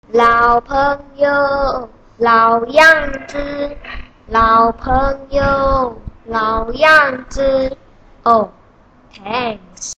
老朋友，老样子，老朋友，老样子。Oh, thanks.